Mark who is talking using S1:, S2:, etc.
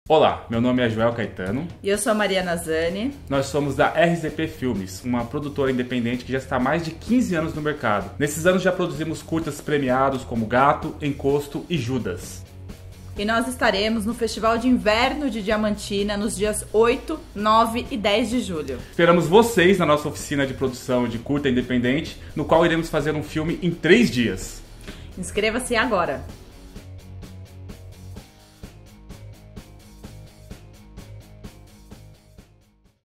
S1: Olá, meu nome é Joel Caetano.
S2: E eu sou a Mariana Zani.
S1: Nós somos da RZP Filmes, uma produtora independente que já está há mais de 15 anos no mercado. Nesses anos já produzimos curtas premiados como Gato, Encosto e Judas.
S2: E nós estaremos no Festival de Inverno de Diamantina nos dias 8, 9 e 10 de julho.
S1: Esperamos vocês na nossa oficina de produção de curta independente, no qual iremos fazer um filme em 3 dias.
S2: Inscreva-se agora!